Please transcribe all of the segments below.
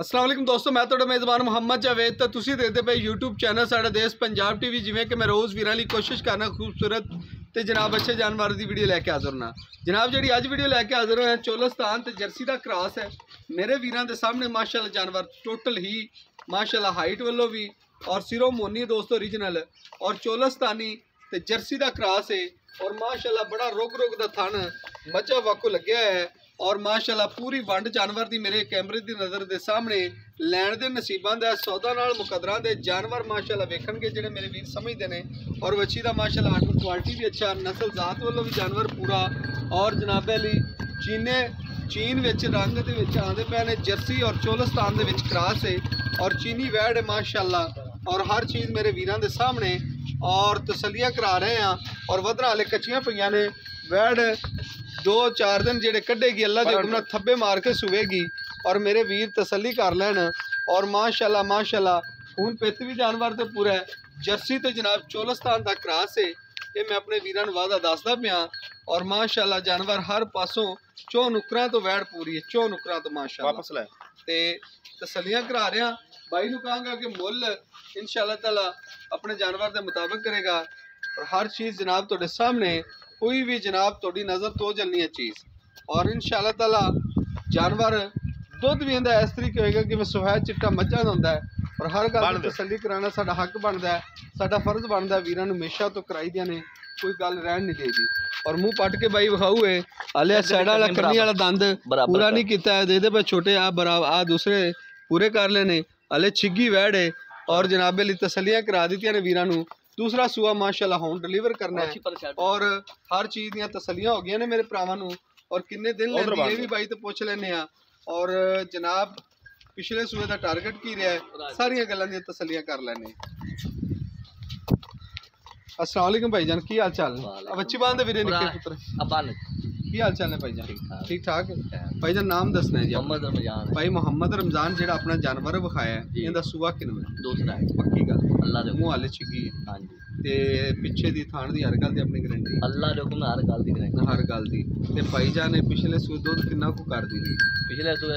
अस्सलाम वालेकुम दोस्तों, मैं ਤੁਹਾਡਾ मेज़बान मुहम्मद जावेद तो तुसी देखते पे यूट्यूब चैनल साडा देश पंजाब टीवी। जिमें कि मैं रोज़ वीरां लई कोशिश करना खूबसूरत तो जनाब अच्छे जानवर की वीडियो लैके हाज़र होना। जनाब जी अज वीडियो लैके हाज़र होया चोलस्तान तो जर्सी का क्रॉस है मेरे वीरां दे सामने। माशाअल्लाह जानवर टोटल ही माशाअल्लाह हाइट वालों भी और सिरों मोनी दोस्तों ओरिजिनल और चोलस्तानी तो जर्सी का क्रॉस है और माशाअल्लाह बड़ा रुग रुग दा थन मचा वाकू लग्या है और माशाअल्लाह पूरी वंड जानवर की मेरे कैमरे की नज़र के सामने लैन के नसीबों का सौदा नाल मुकदरा के जानवर माशाअल्लाह वेखणगे जिहड़े मेरे वीर समझते हैं। और वच्छी का माशाअल्लाह आर्डर क्वालिटी भी अच्छा नस्ल जात वालों भी जानवर पूरा और जनाबे लई चीन विच रंग दे विच आंदे पे ने जर्सी और चोलस्तान दे विच क्रॉस है और चीनी वैड है माशाअल्लाह और हर चीज़ मेरे वीरां दे सामने और तसलियां करा रहे हैं और वधना वाले कच्चियां पईयां ने वैड 2-4 दिन जेडे कढ़ेगी अल्लाह दे हुक्म नाल थब्बे मार के सुवेगी और मेरे वीर तसल्ली कर लैन। और माशाअल्लाह माशाअल्लाह खून पित भी जानवर तो पूरा है जर्सी तो जनाब चोलस्तान का क्रॉस है ये मैं अपने वीरां नूं वादा दसदा पिया। और माशाअल्लाह जानवर हर पासों चौ नुकरां तो वैड़ पूरी है चौ नुकरां तो माशाअल्लाह ते तसल्लियां करा रहे हैं। भाई नूं कहांगा कि मुल इंशाअल्लाह ताला अपने जानवर के मुताबिक करेगा और हर चीज़ जनाब तुहाडे सामने कोई भी जनाब थोड़ी नज़र तो जलनी है चीज़। और इंशाअल्लाह ताला जानवर दुध भी इंदा इस तरीके होएगा कि मैं सफेद चिट्टा मज्झां दा हुंदा है और हर गल दी तसल्ली कराना साडा हक बनता है साडा फर्ज बनता है। वीरां नूं हमेशा तो कराई दियां ने कोई गल रहन नहीं देती। और मुँह पट के बाई विखाऊ है हाले साइड वाला कन्नी वाला दंद पूरा नहीं किया है दे पे छोटे आ बराबर आ दूसरे पूरे कर लेने हाले छिग्गी वैड है और जनाबे लई तसल्लियां करा दित्तियां ने वीरां नूं। दूसरा सूआ माशाअल्लाह होम डिलीवर करना है और हर चीज़ दी तसलियां हो गई ने मेरे भरावां नूं और किन्ने दिन लैंदी ये भी बाई तो पुछ लैने आ। और जनाब पिछले सूए का टारगेट की रहा है सारियां गल्लां दी तसलियां कर लैने। अस्सलाम वालेकुम भाईजान की हाल चाल है बच्ची बांध वीरे निक्के पुत्र की हाल चाल है भाईजान ठीक ठाक भाईजान नाम दसना है जी मोहम्मद रमजान भाई मोहम्मद रमजान जेड़ा अपना जानवर विखाया है इहदा सूआ किनवा दूसरा है पक्की गल अल्लाह दे मुंह हाले छिगी हां जी ते पिछे दी थान दी हर गल दी अपनी गारंटी अल्लाह दे हुक्म हर गल दी गारंटी हर गल दी। ते भाईजान ने पिछले सूए दूध कितना को कर दी पिछले सूए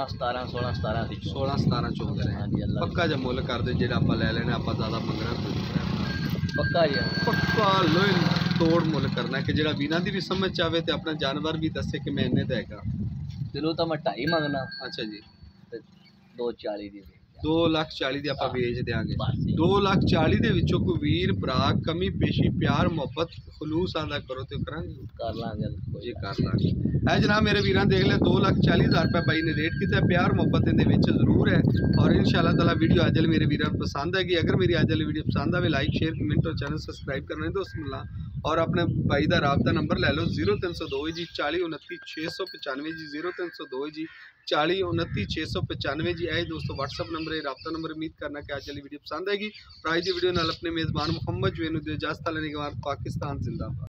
16-17 चोंद रहे हां जी अल्लाह पक्का जा मुल कर दे जेड़ा आपा ले लेने आपा ज्यादा मंगना पक्का जी पक्का लोन तोड़ मुल करना कि जेड़ा वीरां दी भी समझ आवे ते अपना जानवर भी दसे कि मैं इन्ने दा हैगा दिलों तो मैं 2.5 मंगना। अच्छा जी 240 दी 2,40,000 दी आपां बेच देंगे 2,40,000 दे विचों कोई वीर भरा कमी पेशी प्यार मोहब्बत खलूस आंदा करो तो करांगे कर लांगे जी कर लांगे। है जनाब मेरे वीरां देख ले 2,40,000 रुपये भाई ने रेट किया प्यार मोहब्बत इहदे विच जरूर है। और इंशाअल्लाह ताला वीडियो अज मेरे वीरां पसंद हैगी अगर मेरी अज वाली वीडियो पसंद आए लाइक शेयर कमेंट और चैनल सबसक्राइब करना है दोस्त मिलना। और अपने भाई का राबता नंबर ले लो 0302 जी 40 29 695 जी 0302 जी 40 29 695 जी। ऐ दोस्तों व्हाट्सअप नंबर है राबता नंबर। उम्मीद करना कि आज वाली वीडियो पसंद आएगी और आज की वीडियो नाल अपने मेज़बान मुहम्मद जो इजाजत लेने के बाद पाकिस्तान जिंदाबाद।